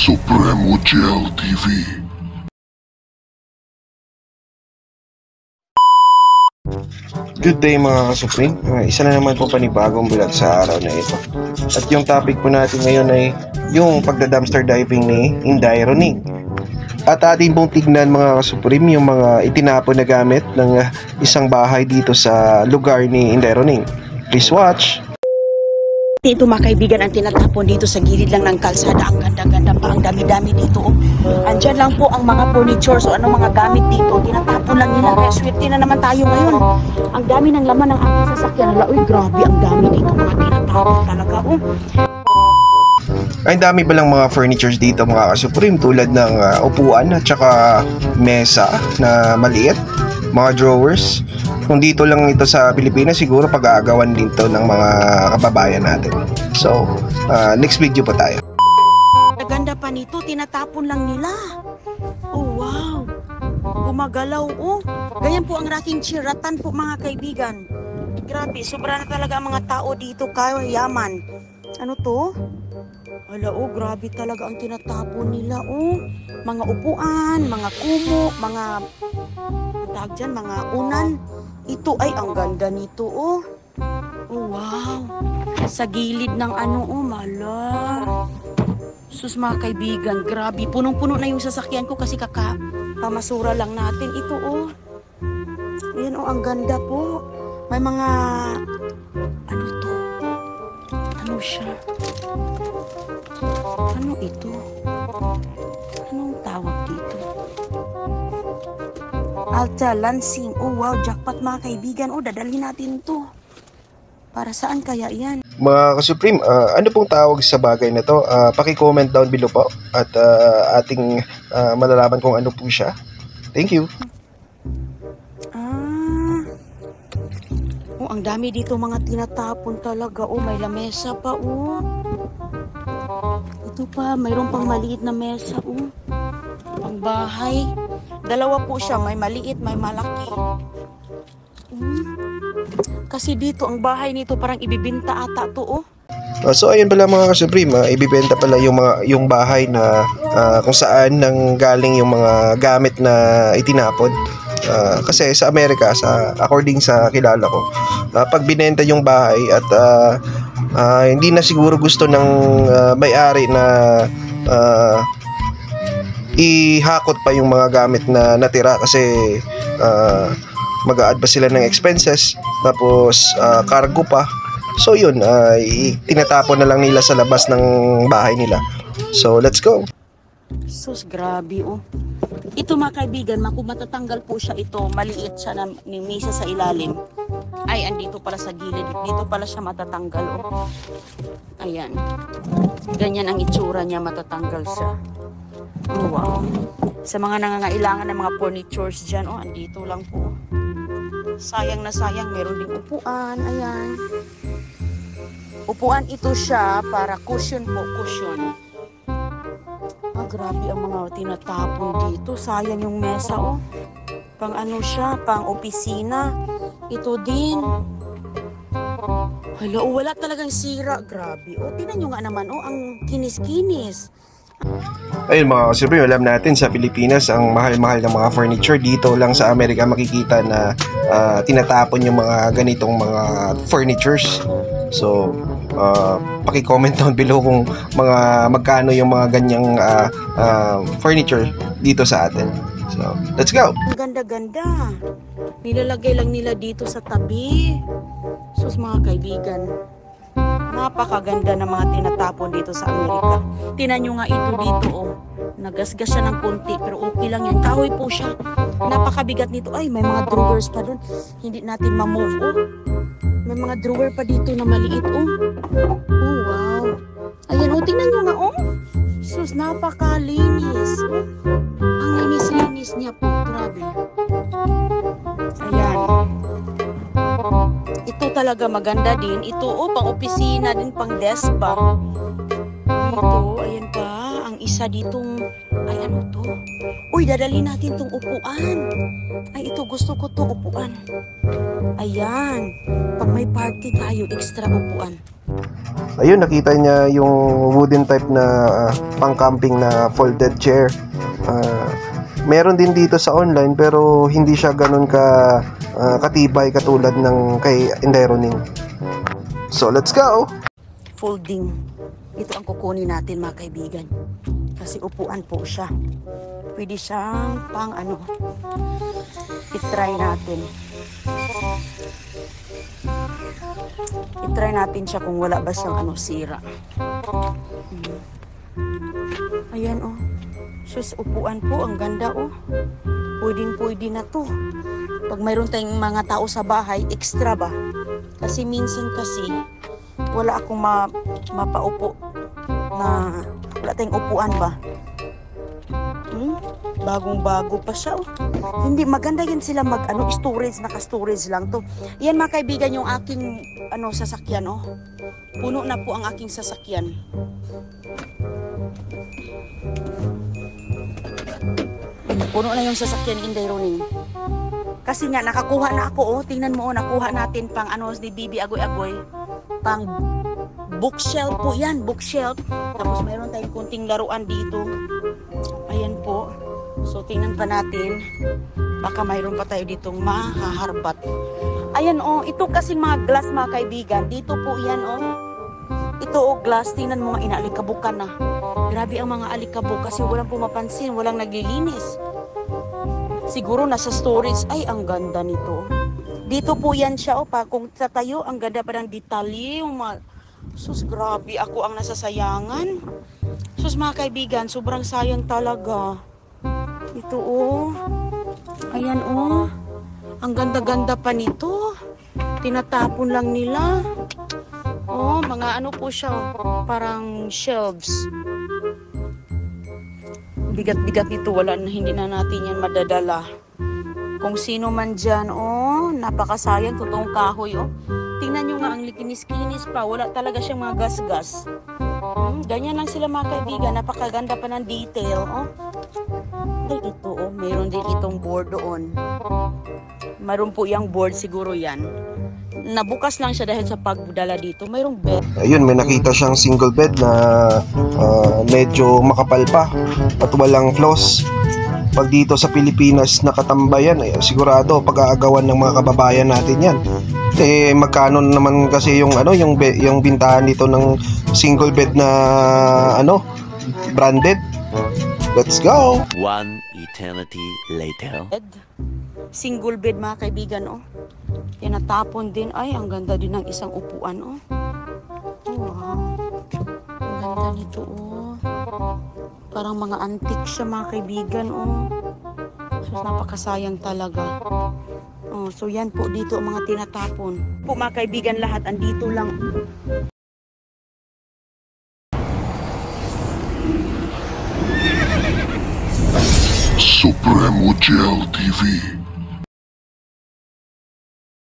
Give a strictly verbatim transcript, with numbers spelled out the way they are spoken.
Supremo Gel T V. Good day mga ka-Supreme, uh, isa na naman po panibagong vlog sa araw na ito. At yung topic po natin ngayon ay yung pagda-dumpster diving ni Inday Roning. At atin pong tignan mga ka-Supreme yung mga itinapon na gamit ng uh, isang bahay dito sa lugar ni Inday Roning. Please watch! Ito mga kaibigan ang tinatapon dito sa gilid lang ng kalsada. Ang ganda-ganda pa, ang dami-dami dito. Oh. Andyan lang po ang mga furniture o ano mga gamit dito. Tinatapon lang nila. Kaya swerte na naman tayo ngayon. Ang dami ng laman ng aking sasakyan. Uy, grabe ang dami dito mga tinatapon talaga. Oh. Ay dami pa lang mga furnitures dito mga ka-Supreme, tulad ng uh, upuan at saka mesa na maliit, mga drawers. Kung dito lang ito sa Pilipinas, siguro pag-aagawan din to ng mga kababayan natin. So, uh, next video pa tayo. Ganda pa nito, tinatapon lang nila. Oh wow, gumagalaw oh. Ganyan po ang raking chiratan po mga kaibigan. Grabe, sobra na talaga ang mga tao dito, kaya yaman. Ano to? Ala oh, grabe talaga ang tinatapon nila oh. Mga upuan, mga kumo, mga tag dyan, mga unan. Ito ay ang ganda nito oh. Oh wow. Sa gilid ng ano oh, mala. Sus mga kaibigan, grabe. Punong-puno na yung sasakyan ko kasi kaka pamasura lang natin. Ito oh. Ayan oh, ang ganda po. May mga ano to? Ano siya? Ano ito? Anong tawag dito? Alta Lansing. Oh wow, jackpot mga kaibigan. Oh, dadalhin natin to. Para saan kaya yan? Mga ka-Supreme, uh, ano pong tawag sa bagay na to? Uh, paki-comment down below po at uh, ating uh, malalaman kung ano po siya. Thank you. Ah. Oh, ang dami dito mga tinatapon talaga. Oh, may lamesa pa oh. Ito pa, mayroon pang maliit na mesa oh. Pang bahay. Dalawa po siya, may maliit, may malaki. Hmm. Kasi dito, ang bahay nito parang ibibinta ata to oh. Uh, so ayun pala mga ka-Supreme, uh, ibibenta pala yung mga yung bahay na uh, kung saan nang galing yung mga gamit na itinapon. Uh, kasi sa Amerika, sa according sa kilala ko, uh, pag binenta yung bahay at uh, uh, hindi na siguro gusto ng uh, may-ari na uh, ihakot pa yung mga gamit na natira kasi uh, mag-a-add pa sila ng expenses, tapos uh, cargo pa. So yun, uh, tinatapon na lang nila sa labas ng bahay nila. So let's go. Sus, grabe oh. Ito mga kaibigan, kung matatanggal po siya ito, maliit siya na may mesa sa ilalim. Ay, andito pala sa gilid. Dito pala siya matatanggal oh. Ayan. Ganyan ang itsura niya, matatanggal siya. Oh wow. Sa mga nangangailangan ng mga furnitures dyan, oh, andito lang po. Sayang na sayang, meron ding upuan. Ayan. Upuan ito siya para cushion po, cushion. Ah, grabe ang mga tinatapon dito. Sayang yung mesa, oh. Pang ano siya, pang opisina. Ito din. Hala, oh, wala talagang sira. Grabe. Oh, tingnan nyo nga naman, oh, ang kinis-kinis. Ayun mga ka-Supreme, alam natin sa Pilipinas ang mahal-mahal ng mga furniture. Dito lang sa Amerika makikita na uh, tinatapon yung mga ganitong mga furnitures. So, uh, paki-comment down below kung mga magkano yung mga ganyang uh, uh, furniture dito sa atin. So, let's go! Ang ganda-ganda. Nilalagay lang nila dito sa tabi. Sus mga kaibigan, napakaganda ng mga tinatapon dito sa Amerika. Tinan nyo nga ito dito oh. Nagasgas siya ng konti pero okay lang yan. Kahoy po siya. Napakabigat nito. Ay, may mga drawers pa dun. Hindi natin ma-move oh. May mga drawer pa dito na maliit oh. Oh wow. Ayan oh, tingnan nyo nga oh. Sus, napakalinis oh. Ang linis-linis niya po. Grabe. Ayan. Ito talaga maganda din. Ito oh, pang opisina din, pang desk ba. Ito, ayan pa. Ang isa ditong, ay ano to? Uy, dadali natin tong upuan. Ay, ito, gusto ko to upuan. Ayan. Pag may party tayo, extra upuan. Ayun, nakita niya yung wooden type na uh, pang-camping na folded chair. Uh, meron din dito sa online pero hindi siya ganun ka uh, katibay katulad ng kay Enderoning. So let's go! Folding. Ito ang kukunin natin mga kaibigan. Kasi upuan po siya. Pwede siyang pang ano. I-try natin. I-try natin siya kung wala ba siyang ano, sira. Hmm. Ayan oh. Sus, upuan po. Ang ganda oh. Pwedeng pwede na to. Pag mayroon tayong mga tao sa bahay, extra ba? Kasi minsan kasi wala akong ma mapaupo na wala tayong upuan ba? Hmm? Bagong-bago pa siya oh. Hindi maganda yan sila mag ano storage, naka-storage lang to. Yan mga kaibigan yung aking ano sasakyan oh. Puno na po ang aking sasakyan. Puno na yung sasakyan ni Enderoning. Kasi nga nakakuha na ako oh. Tingnan mo oh, nakuha natin pang ano ni Bibi Agoy-Agoy. Pang bookshelf po yan, bookshelf. Tapos mayroon tayong kunting laruan dito. Ayan po. So tingnan pa natin. Baka mayroon pa tayo ditong mahaharbat. Ayan oh, ito kasi mga glass mga kaibigan. Dito po yan oh. Ito oh glass, tingnan mo nga inaalikabukan na. Grabe ang mga alikabok kasi walang pumapansin, walang naglilinis. Siguro nasa storage. Ay, ang ganda nito. Dito po yan siya oh, pa kung tatayo, ang ganda pa ng detalye. Yung mga... Sus, grabe ako ang nasasayangan. Sus mga kaibigan, sobrang sayang talaga. Ito oh. Ayan oh. Ang ganda-ganda pa nito. Tinatapon lang nila. Oh, mga ano po siya. Parang shelves. Bigat-bigat nito. Wala na, hindi na natin yan madadala. Kung sino man dyan, oh, napakasayang. Totoong kahoy, oh. Tingnan nyo nga ang likinis-kinis pa. Wala talaga siyang mga gas-gas. Hmm, ganyan lang sila mga kaibigan. Napakaganda pa ng detail, oh. Ay, ito, oh. Mayroon din itong board doon. Mayroon po yung board, siguro yan. Nabukas lang siya dahil sa pagdala dito. Mayroong bed. Ayun, may nakita siyang single bed na uh, medyo makapal pa at walang flaws. Pag dito sa Pilipinas nakatambayan, eh, sigurado pag-aagawan ng mga kababayan natin yan. Eh magkano naman kasi yung ano yung be, yung bintahan dito ng single bed na ano branded. Let's go. One eternity later. Bed. Single bed mga kaibigan oh. Tinatapon din. Ay, ang ganda din ng isang upuan oh. Oh wow. Ang ganda nito oh. Parang mga antique siya mga kaibigan oh. So napakasayang talaga. Oh, so yan po dito ang mga tinatapon. Po mga kaibigan lahat andito lang. Supremo Gel T V.